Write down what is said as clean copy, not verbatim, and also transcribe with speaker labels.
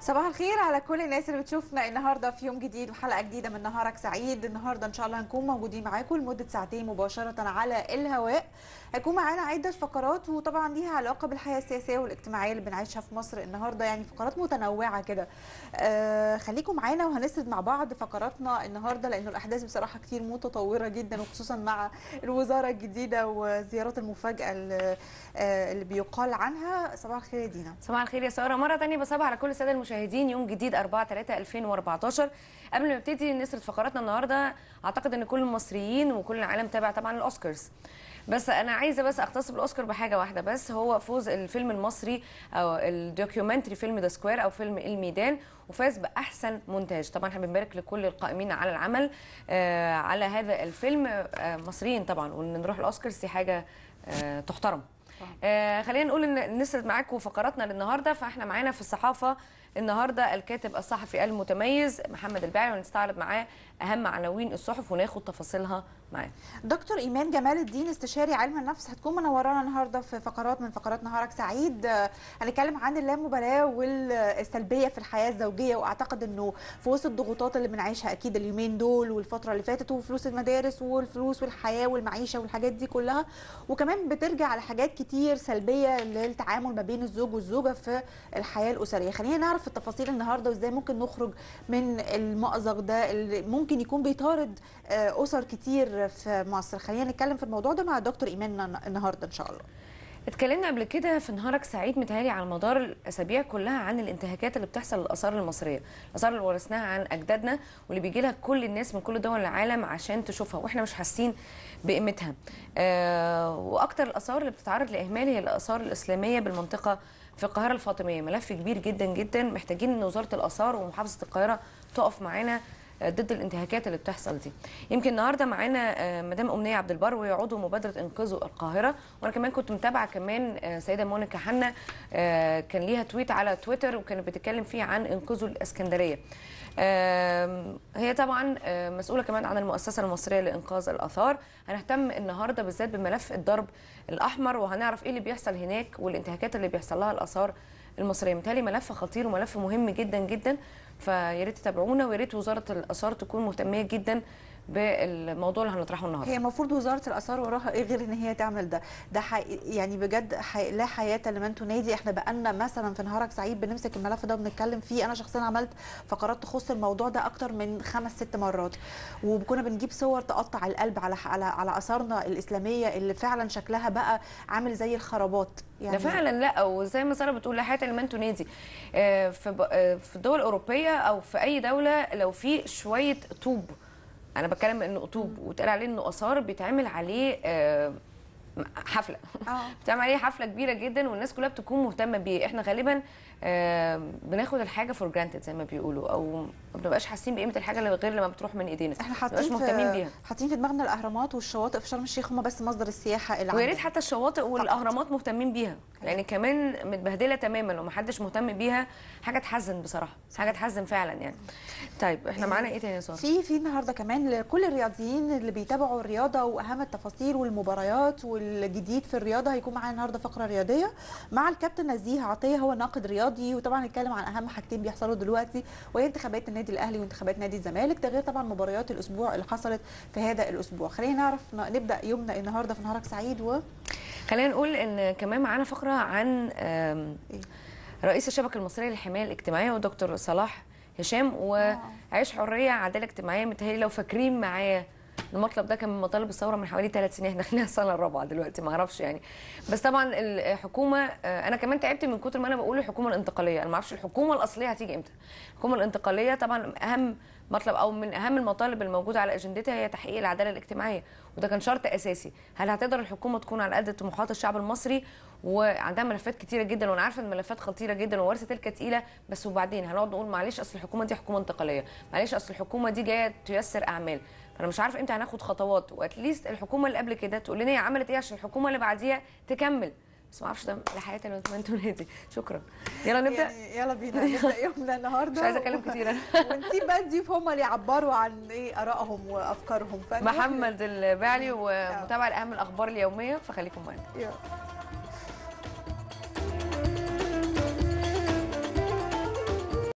Speaker 1: صباح الخير على كل الناس اللي بتشوفنا النهارده في يوم جديد وحلقه جديده من نهارك سعيد. النهارده ان شاء الله هنكون موجودين معاكم لمده ساعتين مباشره على الهواء. هيكون معانا عده فقرات وطبعا ليها علاقه بالحياه السياسيه والاجتماعيه اللي بنعيشها في مصر النهارده، يعني فقرات متنوعه كده. خليكم معانا وهنسرد مع بعض فقراتنا النهارده، لانه الاحداث بصراحه كتير متطوره جدا، وخصوصا مع الوزاره الجديده وزيارات المفاجاه اللي بيقال عنها. صباح الخير يا دينا.
Speaker 2: صباح الخير يا ساره، مره ثانيه بصبح على كل الساده المشاهدين. يوم جديد 4/3/2014. قبل ما نبتدي نسرد فقراتنا النهارده، اعتقد ان كل المصريين وكل العالم تابع طبعا الاوسكارز، بس انا عايزه اختص بالاوسكار بحاجه واحده بس، هو فوز الفيلم المصري او الدوكيومنتري فيلم ذا سكوير او فيلم الميدان، وفاز باحسن مونتاج. طبعا احنا بنبارك لكل القائمين على العمل على هذا الفيلم، مصريين طبعا، وان نروح الاوسكارز دي حاجه تحترم. خلينا نقول ان نسرد معاكم فقراتنا للنهارده. فاحنا معانا في الصحافه النهارده الكاتب الصحفي المتميز محمد الباعي، ونستعرض معاه اهم عناوين الصحف وناخد تفاصيلها معاه.
Speaker 1: دكتور ايمان جمال الدين، استشاري علم النفس، هتكون منورانا النهارده في فقرات من فقرات نهارك سعيد. هنتكلم عن اللامبالاه والسلبيه في الحياه الزوجيه، واعتقد انه في وسط الضغوطات اللي بنعيشها اكيد اليومين دول والفتره اللي فاتت، وفلوس المدارس والفلوس والحياه والمعيشه والحاجات دي كلها، وكمان بترجع على حاجات كتير سلبيه للتعامل ما بين الزوج والزوجه في الحياه الاسريه. خلينا نعرف التفاصيل النهارده وازاي ممكن نخرج من المأزق ده اللي ممكن يكون بيطارد اسر كتير في مصر. خلينا نتكلم في الموضوع ده مع دكتور ايمان النهارده ان شاء الله.
Speaker 2: اتكلمنا قبل كده في نهارك سعيد متهيألي على مدار الاسابيع كلها عن الانتهاكات اللي بتحصل للاثار المصريه، الاثار اللي ورثناها عن اجدادنا واللي بيجي لها كل الناس من كل دول العالم عشان تشوفها واحنا مش حاسين بقيمتها. واكتر الاثار اللي بتتعرض لاهمال هي الاثار الاسلاميه بالمنطقه في القاهره الفاطميه. ملف كبير جدا جدا، محتاجين ان وزاره الاثار ومحافظه القاهره تقف معانا ضد الانتهاكات اللي بتحصل دي. يمكن النهارده معانا مدام امنيه عبد البر، وهي عضو مبادره انقذوا القاهره، وانا كمان كنت متابعه كمان سيده مونيكا حنا، كان ليها تويت على تويتر وكانت بتتكلم فيه عن انقذوا الاسكندريه. هي طبعا مسؤوله كمان عن المؤسسه المصريه لانقاذ الاثار. هنهتم النهارده بالذات بملف الضرب الاحمر، وهنعرف ايه اللي بيحصل هناك والانتهاكات اللي بيحصل لها الاثار المصريه. متهيألي ملف خطير وملف مهم جدا جدا، فيا ريت تتابعونا، ويا ريت وزاره الاثار تكون مهتميه جدا بالموضوع اللي هنطرحه النهارده.
Speaker 1: هي المفروض وزاره الاثار وراها ايه غير ان هي تعمل ده؟ يعني بجد لا حياه لمن تنادي. احنا بقالنا مثلا في نهارك سعيد بنمسك الملف ده وبنتكلم فيه. انا شخصيا عملت فقرات تخص الموضوع ده اكتر من 5-6 مرات، وكنا بنجيب صور تقطع القلب على اثارنا الاسلاميه اللي فعلا شكلها بقى عامل زي الخرابات.
Speaker 2: يعني ده فعلا، لا، وزي ما ساره بتقول لا حياه لمن تنادي. في الدول الاوروبيه او في اي دوله لو في شويه طوب، انا بتكلم انه طوب واتقال عليه انه اثار، بيتعمل عليه حفله بتعمل عليه حفله كبيره جدا والناس كلها بتكون مهتمه بيه. احنا غالبا بناخد الحاجه فور جرانتد زي ما بيقولوا، او ما بنبقاش حاسين بقيمه الحاجه غير لما بتروح من ايدينا.
Speaker 1: احنا حاطين في دماغنا الاهرامات والشواطئ في شرم الشيخ هم بس مصدر السياحه اللي
Speaker 2: ويا ريت حتى الشواطئ والاهرامات مهتمين بيها، لان كمان متبهدله تماما ومحدش مهتم بيها. حاجه تحزن بصراحه، حاجه تحزن فعلا يعني. طيب احنا معانا ايه تاني يا ساره؟
Speaker 1: في النهارده كمان لكل الرياضيين اللي بيتابعوا الرياضه واهم التفاصيل والمباريات والجديد في الرياضه، هيكون معانا النهارده فقره رياضيه مع الكابتن نزيه عطيه، هو ناقد رياضي، وطبعا هنتكلم عن اهم حاجتين بيحصلوا دلوقتي، وهي انتخابات النادي الاهلي وانتخابات نادي الزمالك، ده غير طبعا مباريات الاسبوع اللي حصلت في هذا الاسبوع. خلينا نعرف نبدا يومنا النهارده في نهارك سعيد.
Speaker 2: خلينا نقول ان كمان معانا فقره عن رئيس الشبكه المصريه للحمايه الاجتماعيه ودكتور صلاح هشام وعيش حريه عداله اجتماعيه. متهيألي لو فاكرين معايا المطلب ده كان من مطالب الثوره من حوالي 3 سنين، احنا داخلين السنه الرابعه دلوقتي، ما اعرفش يعني. بس طبعا الحكومه، انا كمان تعبت من كتر ما انا بقول الحكومه الانتقاليه، انا ما اعرفش الحكومه الاصليه هتيجي امتى. الحكومه الانتقاليه طبعا اهم مطلب او من اهم المطالب الموجوده على اجندتها هي تحقيق العداله الاجتماعيه، وده كان شرط اساسي. هل هتقدر الحكومه تكون على قد طموحات الشعب المصري وعندها ملفات كتيره جدا، وانا عارفه ان الملفات خطيره جدا وورثه تلك تقيله، بس وبعدين هنقعد نقول معلش اصل الحكومه دي حكومه انتقاليه، معلش اصل الحكومه دي جايه تيسر اعمال. فانا مش عارفه امتى هناخد خطوات، واتليست الحكومه اللي قبل كده تقول لنا هي عملت ايه عشان الحكومه اللي بعديها تكمل. بس ما اعرفش ده لحياه لمن تنادي. شكرا. يلا نبدا.
Speaker 1: يعني يلا بينا نبدا يومنا النهارده.
Speaker 2: مش عايزه اتكلم كتير انا.
Speaker 1: ونسيب بقى الضيوف هم اللي يعبروا عن ايه ارائهم وافكارهم.
Speaker 2: محمد الباعلي ومتابعه لاهم الاخبار اليوميه، فخليكم معانا.